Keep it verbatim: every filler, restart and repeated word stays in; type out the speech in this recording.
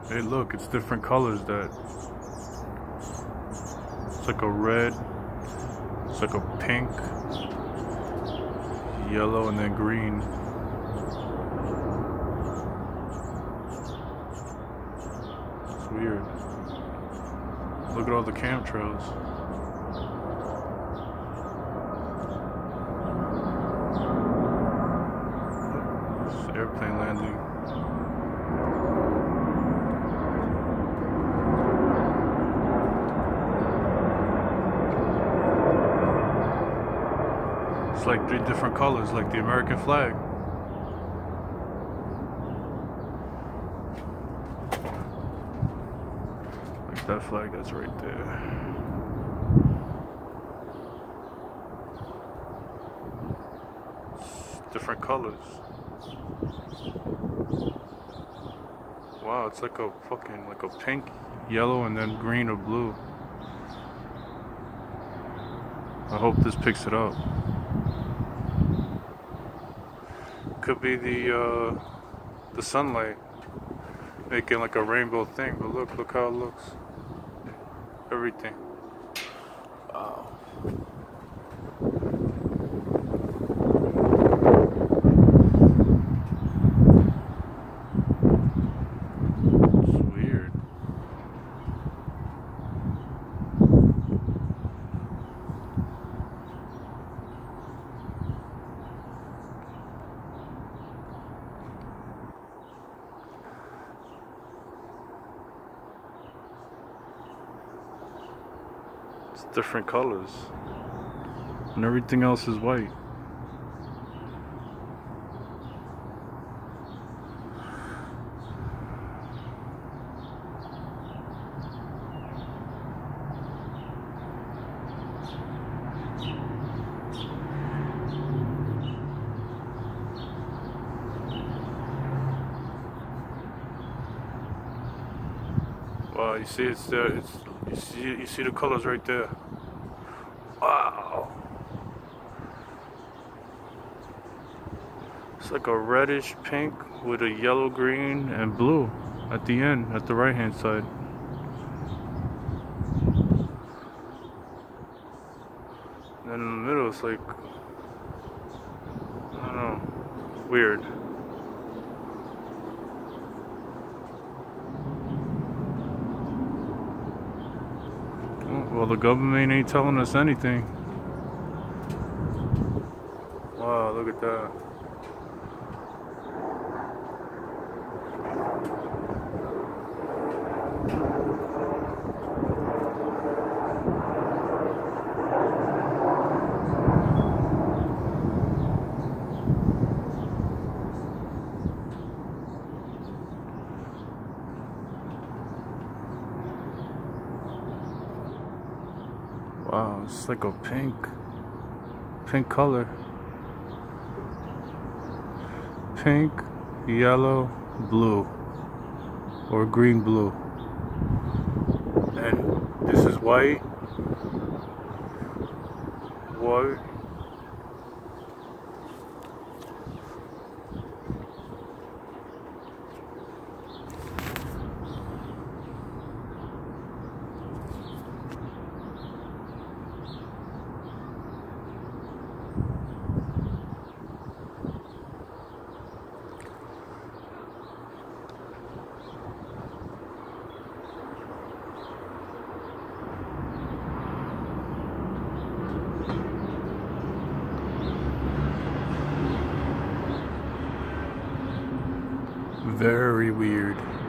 Hey, look, it's different colors. That it's like a red, it's like a pink, yellow, and then green. It's weird. Look at all the chemtrails. It's airplane landing. It's like three different colors, like the American flag. Like that flag that's right there. It's different colors. Wow, it's like a fucking, like a pink, yellow, and then green or blue. I hope this picks it up. Could be the uh, the sunlight making like a rainbow thing, but look, look how it looks. Everything. Wow. It's weird. It's different colors, and everything else is white. Wow, you see it's there. It's you see you see the colors right there. Wow. It's like a reddish pink with a yellow, green, and blue at the end, at the right hand side. And then in the middle it's like, I don't know, weird. Well, the government ain't telling us anything. Wow, look at that. Wow, it's like a pink, pink color. Pink, yellow, blue, or green blue. And this is white, white. Very weird.